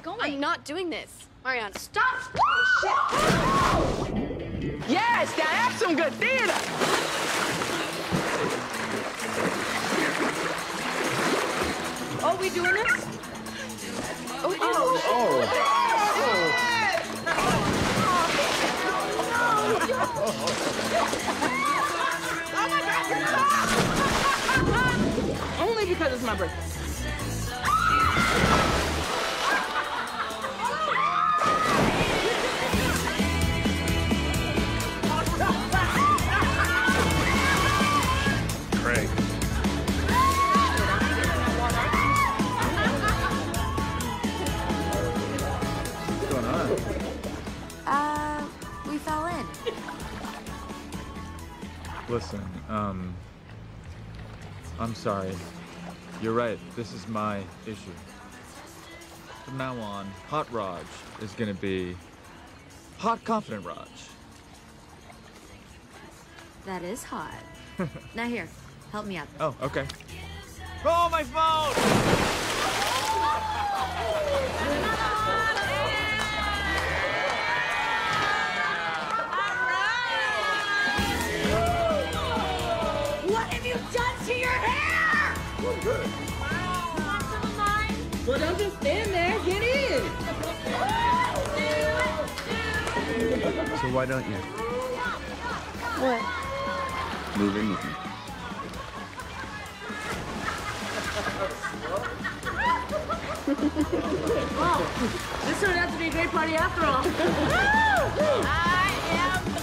going? I'm not doing this. Mariana, Stop! Oh, shit. Yes, now that's some good theater. Oh, we doing this? Only because it's my birthday. Craig. What's going on? We fell in. Listen, I'm sorry. You're right, this is my issue. From now on, Hot Raj is gonna be Hot Confident Raj. That is hot. Now here, help me out. Oh, okay. Oh, my phone! What have you done to your hair? Oh, good. Want some of mine? Well, don't just stand there. Get in. So why don't you? What? Move in with me. Oh, this turned out to be a great party after all. I am